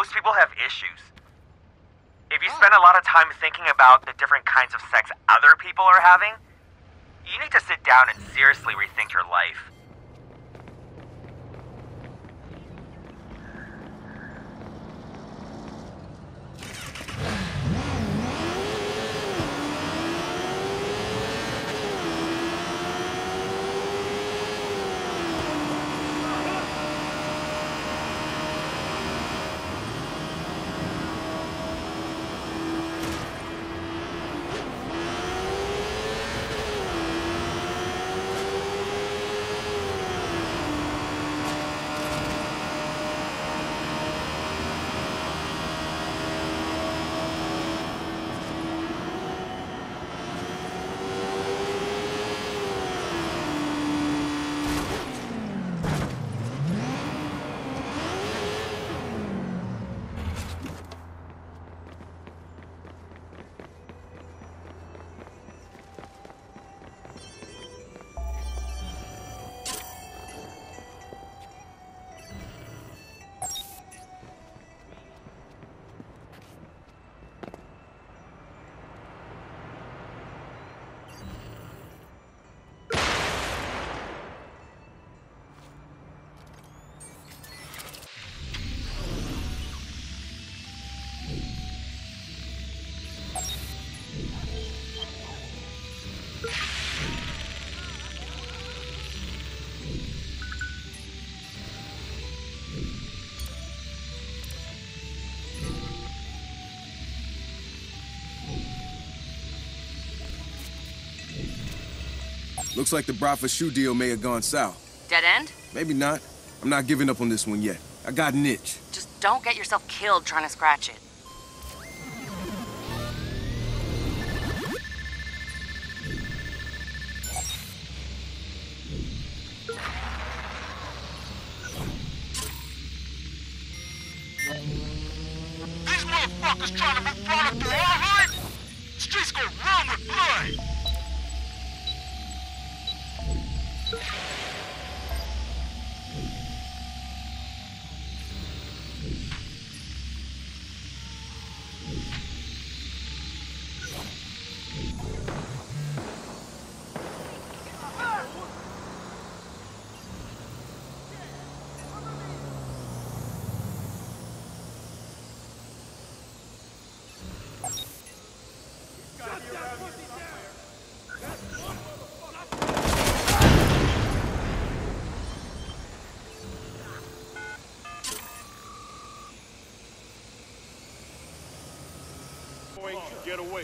Most people have issues. If you spend a lot of time thinking about the different kinds of sex other people are having, you need to sit down and seriously rethink your life. Looks like the Bradford shoe deal may have gone south. Dead end? Maybe not. I'm not giving up on this one yet. I got an itch. Just don't get yourself killed trying to scratch it. These motherfuckers trying to move product through our hood? Streets go run with blood! Get away.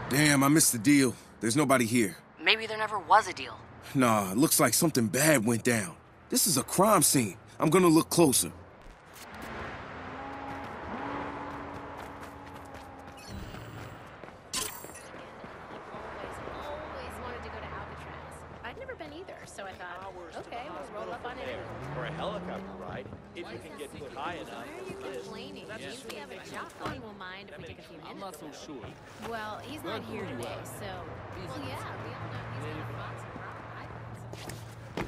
Damn, I missed the deal. There's nobody here. Maybe there never was a deal. Nah, it looks like something bad went down. This is a crime scene. I'm gonna look closer. Always wanted to go to Alcatraz. I'd never been either, so I thought, okay, let's roll up on it. Or a helicopter ride, if you can get put high enough. Why are you complaining? Means we have a job. No one will mind if we take a few minutes. I'm not so sure. Well, he's not here today, so... Well, yeah, we all know he's got a box of rotten items.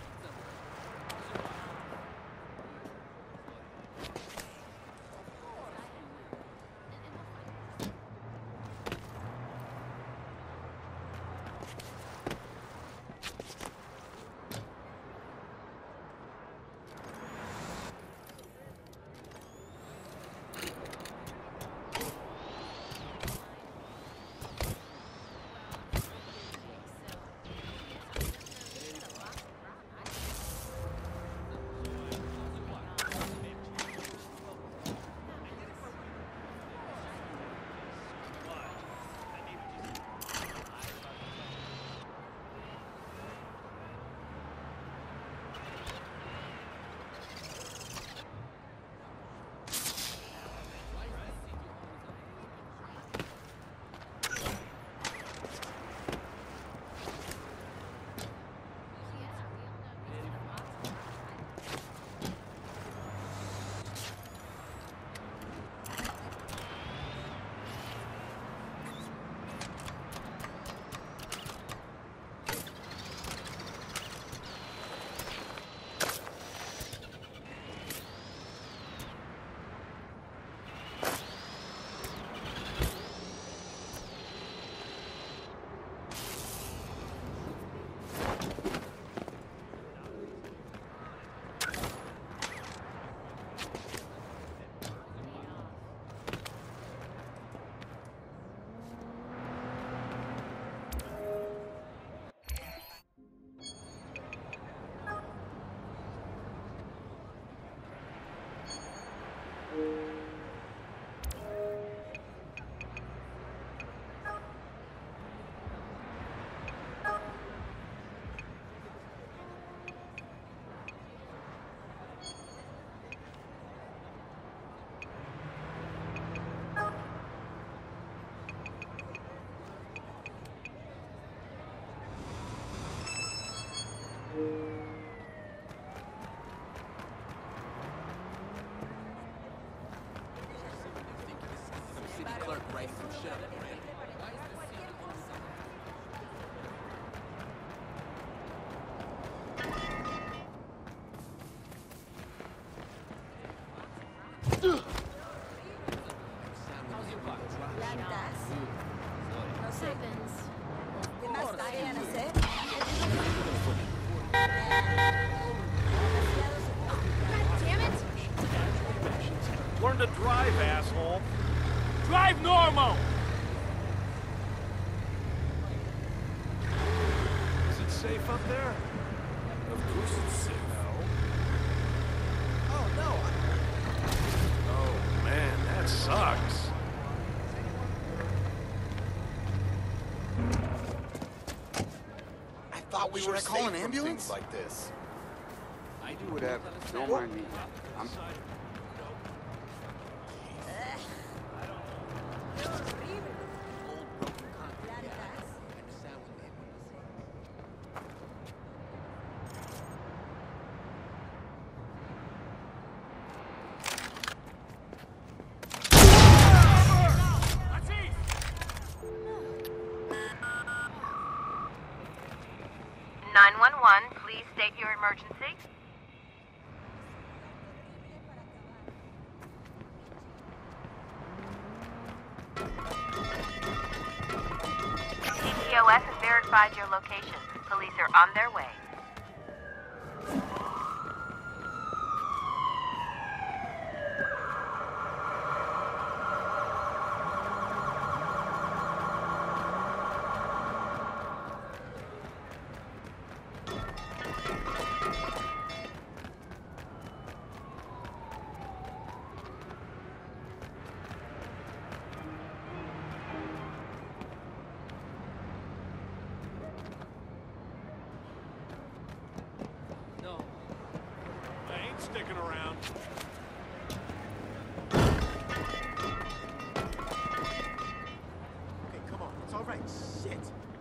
Learn to drive, asshole. Drive normal! Is it safe up there? Of course it's safe. No. Oh, no. Oh, man, that sucks. I thought we were safe from things like this. I do whatever. Don't mind me. I'm... Please state your emergency. CTOS has verified your location. Police are on their way. Okay, come on. It's all right. Shit.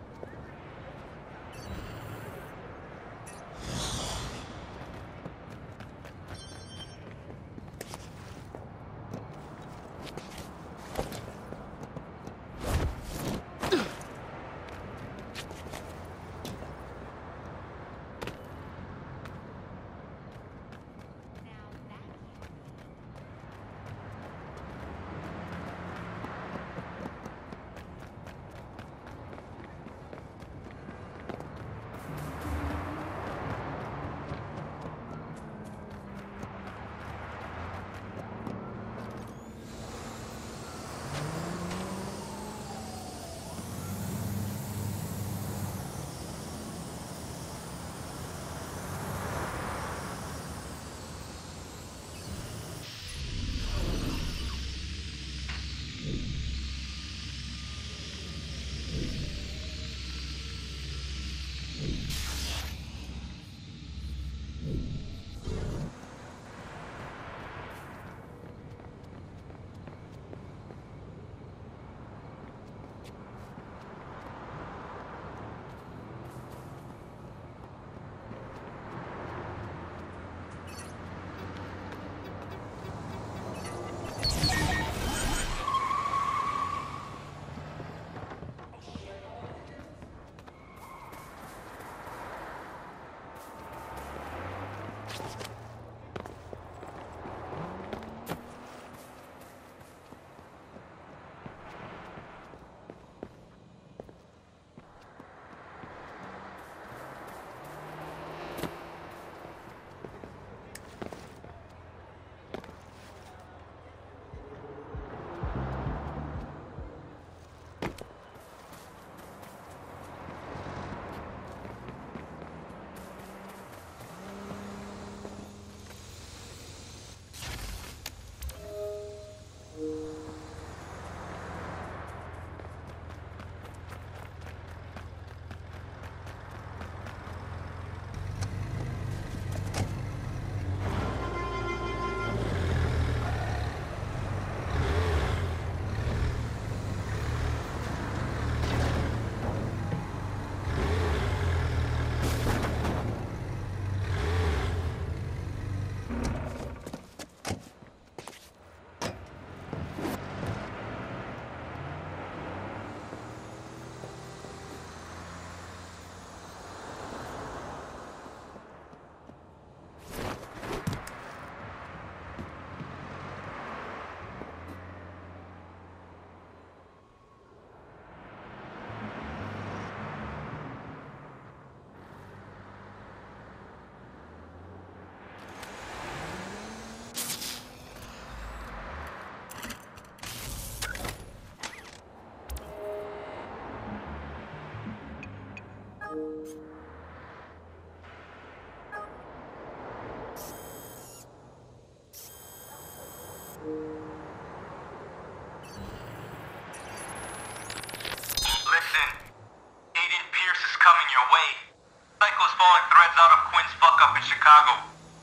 Listen, Aiden Pierce is coming your way. Psycho's falling threads out of Quinn's fuck-up in Chicago.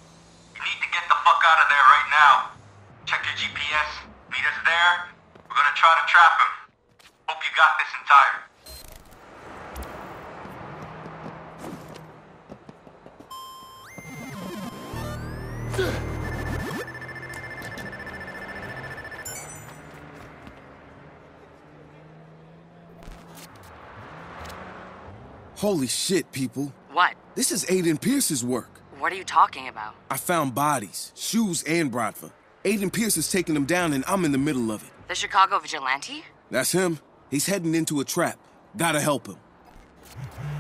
You need to get the fuck out of there right now. Check your GPS. Meet us there. We're gonna try to trap him. Hope you got this in time. Holy shit, people. What? This is Aiden Pierce's work. What are you talking about? I found bodies, shoes and Bradford. Aiden Pierce is taking them down and I'm in the middle of it. The Chicago vigilante? That's him. He's heading into a trap. Gotta help him.